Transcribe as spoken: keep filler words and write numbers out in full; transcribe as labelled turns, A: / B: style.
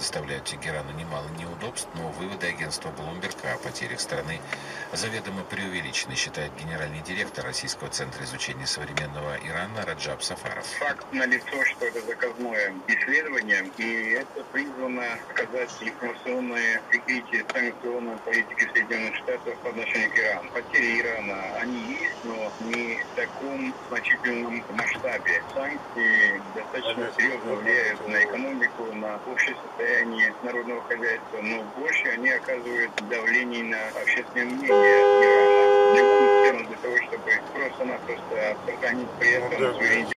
A: доставляют Тегерану немало неудобств, но выводы агентства Bloomberg о потерях страны заведомо преувеличены, считает генеральный директор Российского центра изучения современного Ирана Раджаб Сафаров.
B: Факт налицо, что это заказное исследование, и это призвано показать информационное прикрытие санкционной политики Соединенных Штатов по отношению к Ирану. Потери Ирана, они есть, но не в таком значительном масштабе. Санкции достаточно серьезно влияют на экономику, на общее состояние народного хозяйства, но больше они оказывают давление на общественное мнение Ирана. Для того, чтобы просто-напросто сохранить при этом суверенитет.